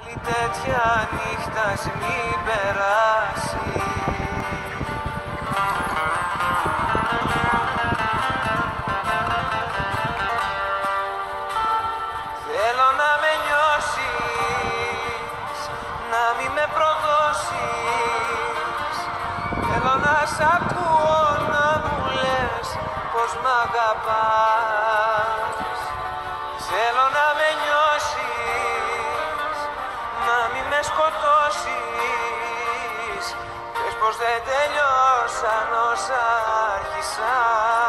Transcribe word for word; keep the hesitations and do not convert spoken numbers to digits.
Άλλη τέτοια νύχτα ας μην περάσει. Θέλω να με νιώσεις, να μην με προδώσεις. Θέλω να σ' ακούω να μου λες πως μ' αγαπάς. Θέλω να με νιώσεις, να μην με σκοτώσεις. Πες πως δεν τελειώσαν όσα άρχισαν.